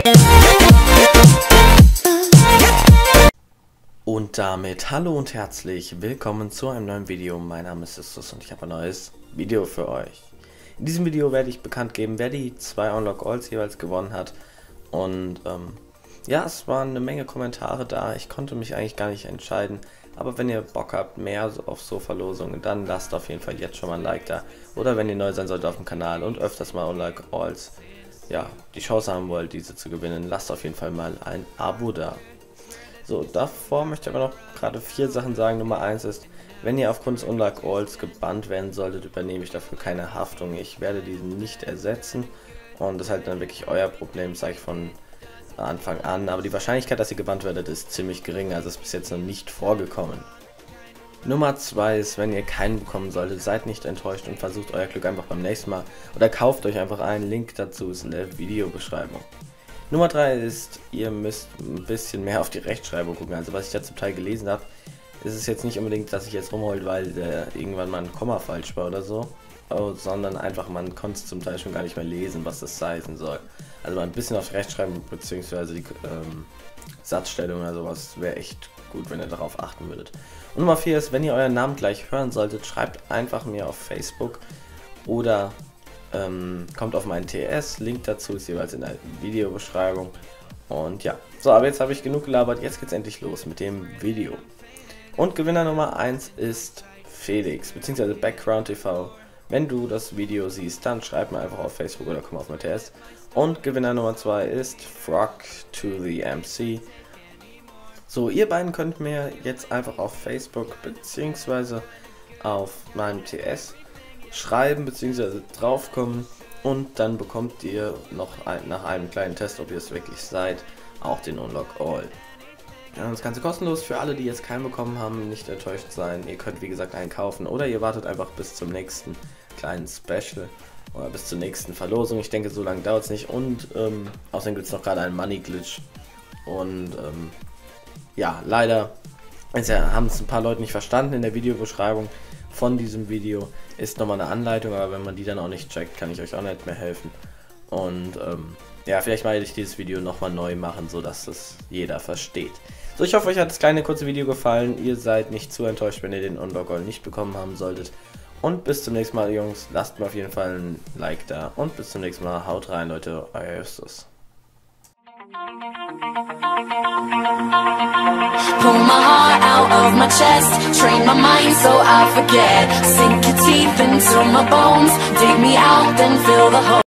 Und damit hallo und herzlich willkommen zu einem neuen Video. Mein Name ist Justus und ich habe ein neues Video für euch. In diesem Video werde ich bekannt geben, wer die 2 Unlock Alls jeweils gewonnen hat. Und ja, es waren eine Menge Kommentare da. Ich konnte mich eigentlich gar nicht entscheiden. Aber wenn ihr Bock habt, mehr auf so Verlosungen, dann lasst auf jeden Fall jetzt schon mal ein Like da. Oder wenn ihr neu sein solltet auf dem Kanal und öfters mal Unlock Alls, ja, die Chance haben wollt, diese zu gewinnen, lasst auf jeden Fall mal ein Abo da. So, davor möchte ich aber noch gerade 4 Sachen sagen. Nummer 1 ist, wenn ihr aufgrund des Unlock Alls gebannt werden solltet, übernehme ich dafür keine Haftung. Ich werde diesen nicht ersetzen und das ist halt dann wirklich euer Problem, sage ich von Anfang an. Aber die Wahrscheinlichkeit, dass ihr gebannt werdet, ist ziemlich gering, also ist bis jetzt noch nicht vorgekommen. Nummer 2 ist, wenn ihr keinen bekommen solltet, seid nicht enttäuscht und versucht euer Glück einfach beim nächsten Mal. Oder kauft euch einfach einen, Link dazu ist in der Videobeschreibung. Nummer 3 ist, ihr müsst ein bisschen mehr auf die Rechtschreibung gucken. Also was ich da zum Teil gelesen habe, ist es jetzt nicht unbedingt, dass ich jetzt rumheult, weil irgendwann mal ein Komma falsch war oder so, sondern einfach, man konnte es zum Teil schon gar nicht mehr lesen, was das heißen soll. Also mal ein bisschen auf die Rechtschreibung bzw. die Satzstellung oder sowas wäre echt gut, wenn ihr darauf achten würdet. Und Nummer 4 ist, wenn ihr euren Namen gleich hören solltet, schreibt einfach mir auf Facebook oder kommt auf meinen TS, Link dazu ist jeweils in der Videobeschreibung. Und ja, so, aber jetzt habe ich genug gelabert, jetzt geht's endlich los mit dem Video. Und Gewinner Nummer 1 ist Felix, beziehungsweise Background TV. Wenn du das Video siehst, dann schreib mir einfach auf Facebook oder komm auf mein TS. Und Gewinner Nummer 2 ist Frog to the MC. So, ihr beiden könnt mir jetzt einfach auf Facebook beziehungsweise auf meinem TS schreiben bzw. draufkommen und dann bekommt ihr noch nach einem kleinen Test, ob ihr es wirklich seid, auch den Unlock All. Ja, das Ganze kostenlos für alle, die jetzt keinen bekommen haben, nicht enttäuscht sein. Ihr könnt wie gesagt einen kaufen oder ihr wartet einfach bis zum nächsten kleinen Special oder bis zur nächsten Verlosung. Ich denke, so lange dauert es nicht und außerdem gibt es noch gerade einen Money Glitch und ja, leider haben es ein paar Leute nicht verstanden. In der Videobeschreibung von diesem Video ist nochmal eine Anleitung, aber wenn man die dann auch nicht checkt, kann ich euch auch nicht mehr helfen. Und ja, vielleicht werde ich dieses Video nochmal neu machen, so dass das jeder versteht. So, ich hoffe, euch hat das kleine kurze Video gefallen. Ihr seid nicht zu enttäuscht, wenn ihr den Unlock All nicht bekommen haben solltet. Und bis zum nächsten Mal, Jungs. Lasst mir auf jeden Fall ein Like da. Und bis zum nächsten Mal. Haut rein, Leute. Euer Justus. Pull my heart out of my chest, train my mind so I forget. Sink your teeth into my bones, dig me out, then fill the hole.